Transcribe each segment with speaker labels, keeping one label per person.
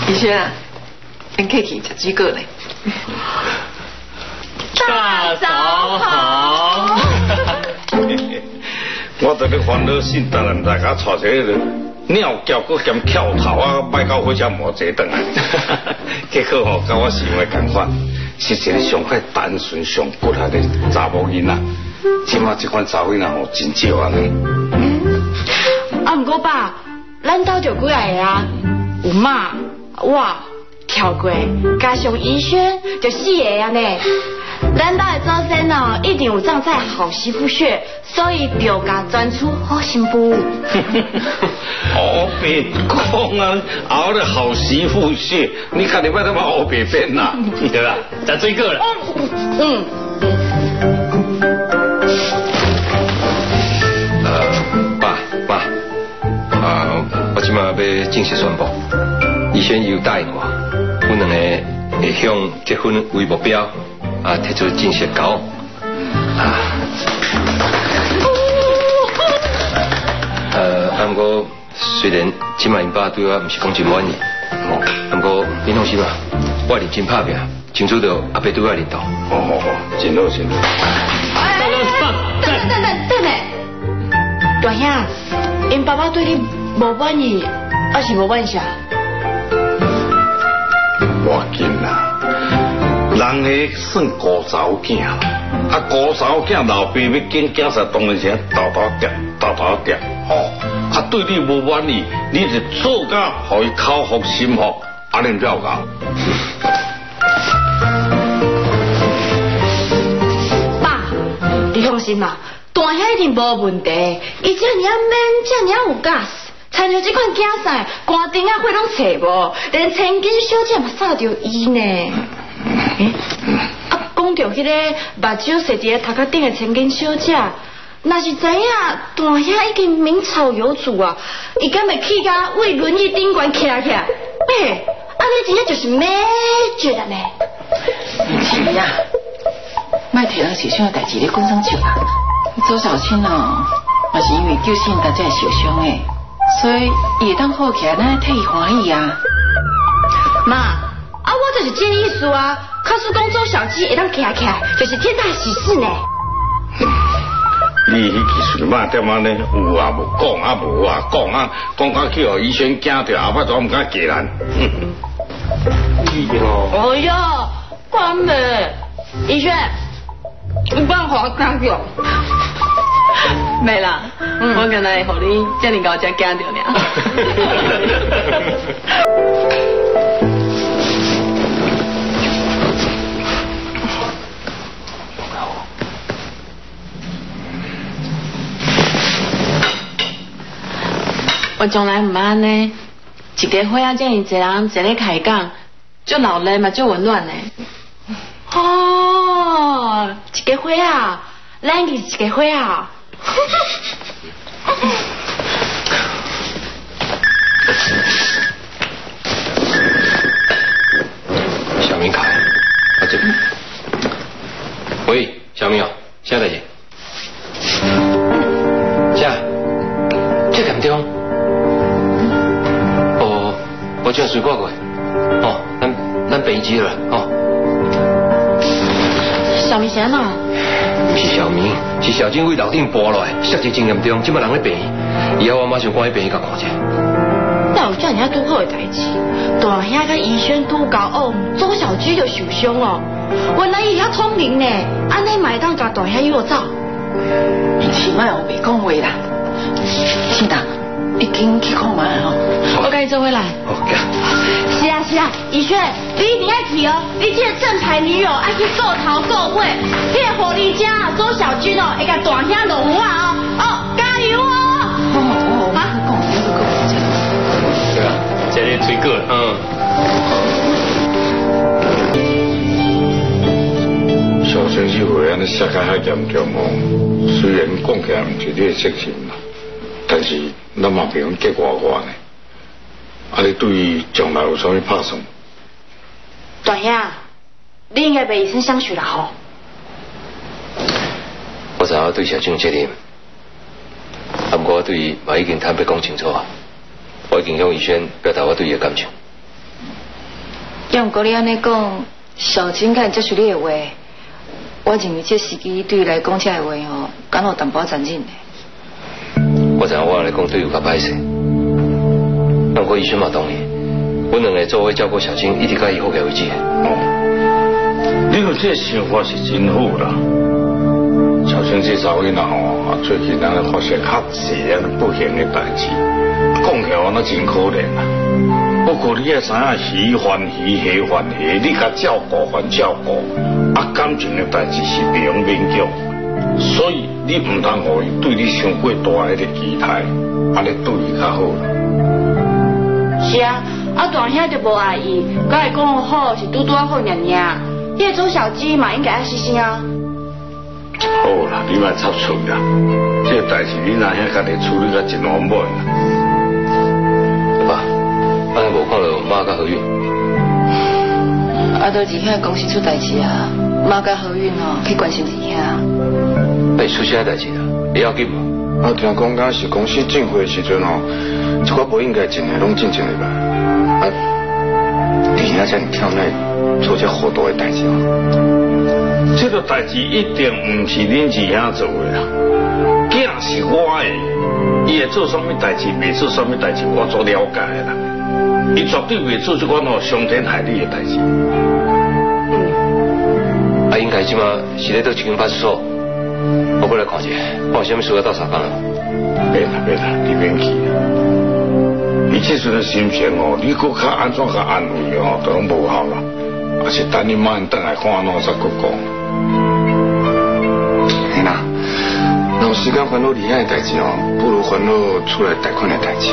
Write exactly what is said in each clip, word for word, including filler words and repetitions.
Speaker 1: 医生啊，恁客气吃水果嘞。
Speaker 2: 大早好。
Speaker 3: 我在咧烦恼信达人大家带这个鸟叫搁兼跳头啊，摆到火车磨坐转来。结果吼，甲我想的同款，是一个上快单纯、上骨力的查某囡仔。即马这款查某囡仔吼真少安尼。
Speaker 4: 啊，不过爸，咱兜就几个啊，有妈、我、跳过，加上怡轩，就四个啊呢。咱兜的祖先哦，一定有长在好媳妇血，所以表家专出好媳妇。
Speaker 3: 哦，别讲啊，熬的好媳妇血，你看你把他们熬别变啦，
Speaker 2: 对吧？咱追过了。
Speaker 4: 嗯。
Speaker 5: 呃，爸妈，啊，我即马要正式宣布，医生又答应我，阮两个会向结婚为目标。啊，提出正式交往啊！呃，啊，不过虽然今晚因爸对我唔是讲真满意，哦，啊，不过你放心啦，我认真打拼，争取到阿伯对我认同。
Speaker 3: 好好好，真好真好。
Speaker 4: 哎，等等等等等等，大兄，因爸爸对你无满意，还是无满意啊？
Speaker 3: 我紧啦。人个算高查某囝，啊高查某囝老爸要见囝婿，当然是豆豆点豆豆点，吼，啊对你无满意，你就做到互伊口服心服，安尼了搞。
Speaker 4: 爸，你放心啦，大兄一定无问题，伊这尔啊 man， 这尔啊有 gas， 参照这款囝婿，官顶啊血拢找无，连千金小姐嘛杀着伊呢。欸、啊，讲到迄个目睭设伫头壳顶的千金小姐，若是知影大兄已经名草有主啊，伊敢会去甲为轮椅顶悬徛徛？嘿，啊，你真正就是 magic 呢！
Speaker 1: 是啊，卖提人受伤的代志咧滚上手啦。周小青哦，嘛是因为救信大才会受伤的，所以伊会当好起来，咱替伊欢喜啊。
Speaker 4: 妈。啊，我就是这意思啊！卡叔讲周小鸡会当徛起来，就是天大喜事呢。
Speaker 3: 你迄技术嘛点啊呢？有啊无讲啊无啊讲啊，讲到去互医生惊着，后摆都唔敢嫁人。
Speaker 4: 你哦。哎呀，关美，医生，你不要好惊着。
Speaker 1: 没啦，嗯、我刚才互你这么高才惊着呢。我从来唔安呢，一个伙仔这么侪人坐咧开讲，足闹热嘛，足温暖呢。
Speaker 4: 哦，一个伙仔，咱是一个伙仔。
Speaker 5: 小明卡，啊这边。喂，小明哦，啥代志？啥？这点钟？哦，我叫水挂过。哦，咱咱病机了哦。
Speaker 4: 小明先哪？
Speaker 5: 不是小明，是小金位楼顶爬落来，摔得真严重，即摆人咧病院，以后我马上赶去病院甲看者。
Speaker 4: 哪有这样拄好的代志？大兄甲医生拄交哦，周小居就受伤哦。原来伊遐通灵呢，安尼买当甲大兄约走。
Speaker 1: 伊起码有袂讲话啦。是的，已经去看嘛吼。我跟你做回来。
Speaker 5: OK。
Speaker 4: 是啊是啊，怡轩，你一定要去哦！你这个正牌女友爱去够头够尾，你的狐狸家周小军哦，会甲大兄融化哦，哦，加油哦！
Speaker 1: 哦哦，啊，讲讲讲讲。
Speaker 2: 对啊，这里吹过了，
Speaker 3: 嗯。小生是会安尼摔甲遐严重哦，虽然讲起来唔是你的责任啦，但是咱嘛袂用结外外呢。啊！你对于将来有啥物打算？
Speaker 4: 大兄，你应该被医生相许了吼。
Speaker 5: 我知影对小金有责任，啊，不过我对伊嘛已经坦白讲清楚啊，我已经向医生表达我对伊的感情。
Speaker 6: 要毋过你安尼讲，小金敢接受你的话，我认为这时机对伊来讲这个话吼，敢有淡薄残忍的。
Speaker 5: 我知影我来讲对有较歹势，不过医生嘛同意，阮两个做伙照顾小金，一直到伊好起为止。
Speaker 3: 哦，你有这想法是真好啦。小青这查某囡仔吼，最近人发生较侪不幸的代志，讲起来那真可怜啊。不过你要知影，喜欢喜，喜欢喜，你甲照顾还照顾，啊感情的代志是袂用勉强，所以你唔通互伊对你伤过大迄个期待，安尼对伊较好啦。
Speaker 4: 是啊，啊大兄就无爱伊，甲会讲好是拄拄啊好尔尔，你个做小鸡嘛应该爱细心啊。
Speaker 3: 好啦，你莫插嘴啦，这个代志你哪遐家己处理甲真完满啦。
Speaker 5: 爸，安尼无看到妈甲何韵。
Speaker 6: 啊，都二兄公司出代志啊，妈甲何韵哦去关心二兄。
Speaker 5: 被出啥代志啦？你要紧无？
Speaker 7: 我听讲敢是公司进货的时阵哦，一寡不应该进的拢进进来吧。啊，二兄才跳那做这糊涂的代志哦。
Speaker 3: 这个代志一定唔是恁二兄做的啦，囝是我的，伊会做什么代志，袂做什么代志，我做了解的啦。伊绝对袂做这款吼伤天害理的代志。
Speaker 5: 嗯。啊，应该即马是咧到警察派出所，我过来看者，我有啥物事要到查岗啊？
Speaker 3: 别啦别啦，你免去啦。你这阵的心情哦，你搁较安怎较安慰哦，都拢无效啦。也是等你妈等来看安怎再搁讲。
Speaker 7: 嘿啦，若有时间烦恼离乡的代志哦，不如烦恼出来贷款的代志。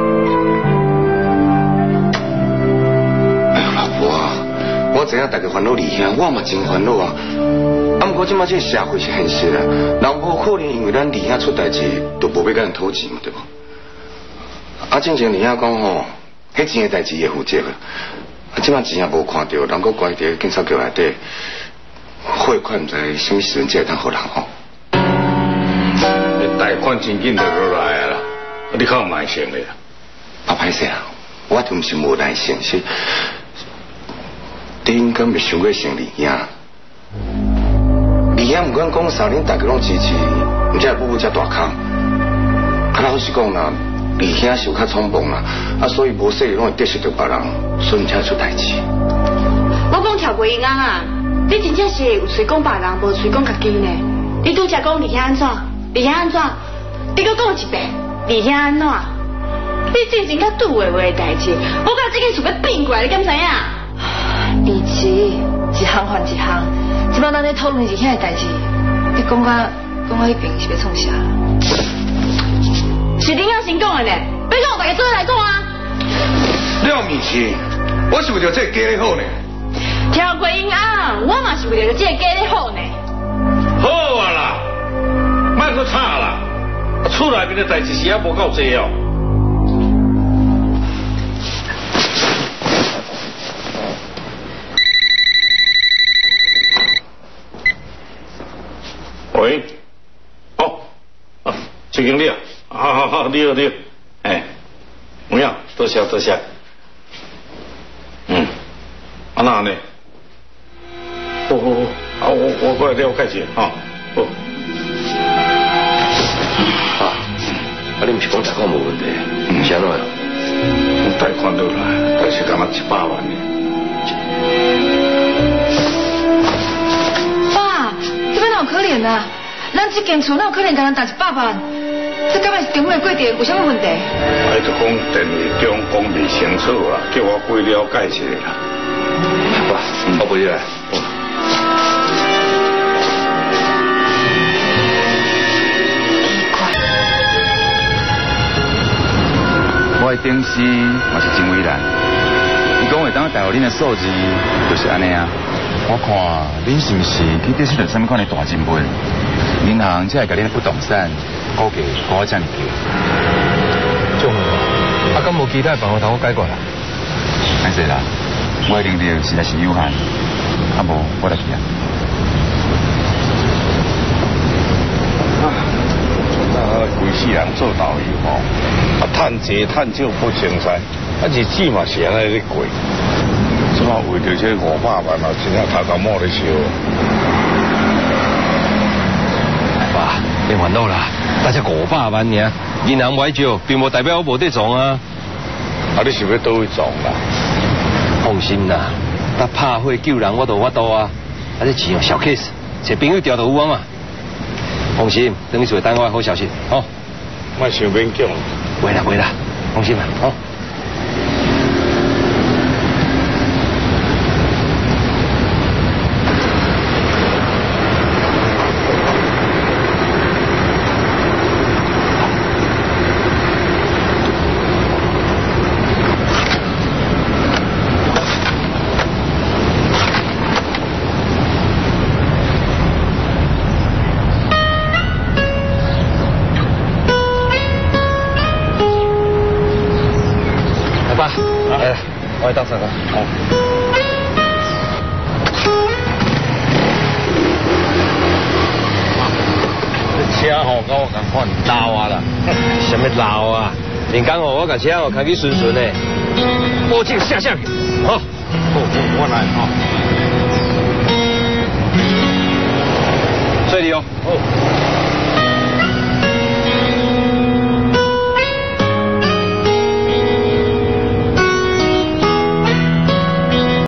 Speaker 7: 哎呦，老婆啊，我知影大家烦恼离乡，我嘛真烦恼啊。啊，不过即马这个社会是现实啊，人无可能因为咱离乡出代志，就无要甲人讨钱嘛，对无？啊，正常离乡讲吼，迄钱的代志会负责啊。啊，即马钱也无看到，人搁关伫警察局内底，汇款唔知什么时阵才会当互人吼。
Speaker 3: 贷款真紧就落来啦，你较有耐性的。
Speaker 7: 啊，歹势啊，我就唔是无耐性，是你应该未想过成李兄。李兄唔管讲啥，恁大家拢支持，唔才会步步遮大坑。啊，老实讲啦。李兄是有较匆忙啦，啊，所以无说拢会得罪到别人，所以才出代志。
Speaker 4: 我讲跳过音啊，你真正是有随讲别人，无随讲家己呢。你拄则讲李兄安怎，李兄安怎，你搁讲一遍，李兄安怎？你真正较拄的话的代志，我甲这件事要变过来，你敢知影？
Speaker 6: 李琦，一项换一项，即摆咱咧讨论二兄的代志，你讲我讲我迄边是要创啥？
Speaker 4: 是恁阿先讲的呢，要讲大家做伙来讲啊！
Speaker 7: 了面是，我是为着这个家咧好呢。
Speaker 4: 跳过音啊，我嘛是为着这个家咧好呢。
Speaker 3: 好啊啦，莫搁吵啦，厝内面的代志是还无够济哦。喂，哦，啊，徐经理啊。好好好，你好你好，哎，有影，多谢多谢。嗯，啊那呢？好好好，啊我我过来了解一下，哈，好。
Speaker 5: 啊，啊你唔是讲贷款无问题，是安怎样？
Speaker 3: 贷款落来，但是干嘛一百万呢？
Speaker 6: 爸，这边哪有可怜啊？咱这间厝哪有可能甲人贷一百万？这根本是中美过程，有什么问题？
Speaker 3: 哎，就讲电话中讲未清楚啊，叫我过了解一下啦。
Speaker 5: 爸，我陪你来。
Speaker 8: 我的顶司嘛是真伟大，伊讲会当带互恁的数字，就是安尼啊。我看恁是毋是去得出着什么款的大金本？银行才会甲恁的不动产估价估到这么低。
Speaker 5: 种啊，敢无其他办法通我解决啦？
Speaker 8: 歹势啦，我的能力实在是有限，啊无我来去啊。
Speaker 3: 啊，规世人做导游吼，啊，趁钱趁少不成才，啊日子嘛是安尼咧过。 即马为着这五百万啊，真正头壳摸咧烧。
Speaker 5: 爸，别烦恼啦，大才五百万尔，银行买少，并无代表我无得撞啊。
Speaker 3: 啊，你是要倒去撞啦？
Speaker 5: 放心啦，搭拍火救人我都有法度啊，啊这钱哦小 case， 找朋友调就有啊嘛。放心，等你做等我好消息，好。
Speaker 3: 莫想勉强。
Speaker 5: 袂啦袂啦，放心啦，好。我来倒茶个。好。这车吼，跟我同款老啊啦。什么老啊？连刚好我架车哦，开去顺顺的，保证下下去。好，我我我来哈。水里哦。哦。